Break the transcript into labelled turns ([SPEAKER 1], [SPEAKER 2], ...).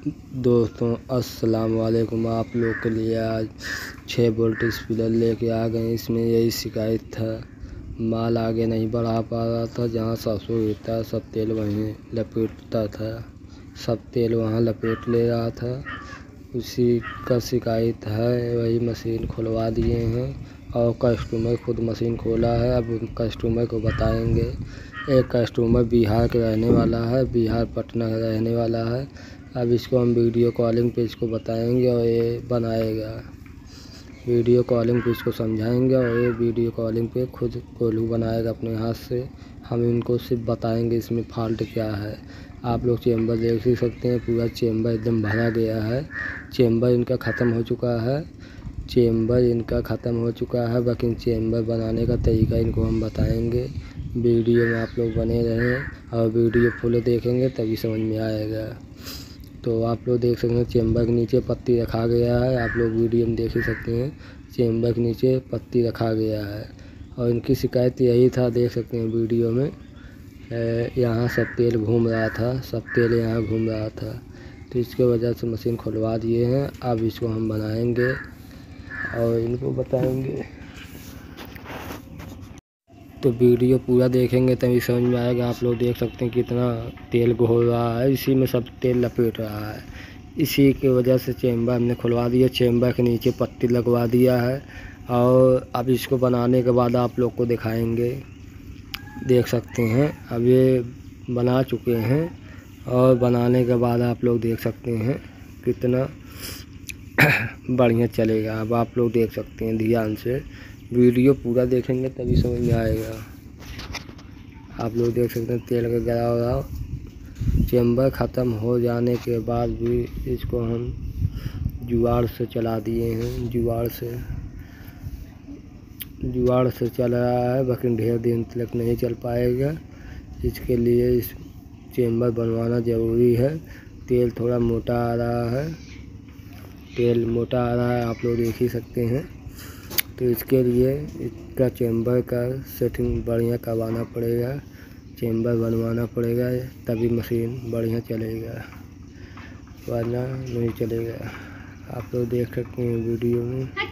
[SPEAKER 1] दोस्तों अस्सलाम वालेकुम। आप लोग के लिए आज 6 वोल्ट स्पीकर लेके आ गए। इसमें यही शिकायत था, माल आगे नहीं बढ़ा पा रहा था। जहाँ 700 गिरता सब तेल वहीं लपेटता था, सब तेल वहाँ लपेट ले रहा था। उसी का शिकायत है। वही मशीन खुलवा दिए हैं और कस्टमर खुद मशीन खोला है। अब कस्टमर को बताएंगे। एक कस्टमर बिहार के रहने वाला है, बिहार पटना का रहने वाला है। अब इसको हम वीडियो कॉलिंग पे इसको बताएंगे और ये बनाएगा। वीडियो कॉलिंग पे इसको समझाएंगे और ये वीडियो कॉलिंग पे खुद कोल्हू बनाएगा अपने हाथ से। हम इनको सिर्फ बताएंगे इसमें फॉल्ट क्या है। आप लोग चेम्बर देख ही सकते हैं, पूरा चेम्बर एकदम भरा गया है। चेम्बर इनका ख़त्म हो चुका है, बाकी चेम्बर बनाने का तरीका इनको हम बताएंगे। वीडियो में आप लोग बने रहें और वीडियो फुल देखेंगे तभी समझ में आएगा। तो आप लोग देख सकते हैं चेम्बर के नीचे पत्ती रखा गया है। आप लोग वीडियो में देख ही सकते हैं, चेम्बर के नीचे पत्ती रखा गया है। और इनकी शिकायत यही था, देख सकते हैं वीडियो में, यहाँ सब तेल घूम रहा था, सब तेल यहाँ घूम रहा था। तो इसके वजह से मशीन खुलवा दिए हैं। अब इसको हम बनाएंगे और इनको बताएंगे। तो वीडियो पूरा देखेंगे तभी समझ में आएगा। आप लोग देख सकते हैं कितना तेल घोल रहा है, इसी में सब तेल लपेट रहा है। इसी की वजह से चेम्बर हमने खुलवा दिया, चेम्बर के नीचे पत्ती लगवा दिया है। और अब इसको बनाने के बाद आप लोग को दिखाएंगे। देख सकते हैं अब ये बना चुके हैं और बनाने के बाद आप लोग देख सकते हैं कितना बढ़िया चलेगा। अब आप लोग देख सकते हैं, ध्यान से वीडियो पूरा देखेंगे तभी समझ में आएगा। आप लोग देख सकते हैं तेल का गिराव। चेम्बर ख़त्म हो जाने के बाद भी इसको हम जुगाड़ से चला दिए हैं। जुगाड़ से चल रहा है, बाकी ढेर दिन तक नहीं चल पाएगा। इसके लिए इस चेम्बर बनवाना ज़रूरी है। तेल थोड़ा मोटा आ रहा है, आप लोग देख ही सकते हैं। तो इसके लिए इसका चेम्बर का सेटिंग बढ़िया करवाना पड़ेगा, चेम्बर बनवाना पड़ेगा, तभी मशीन बढ़िया चलेगा, वरना नहीं चलेगा। आप लोग देख सकते हैं वीडियो में।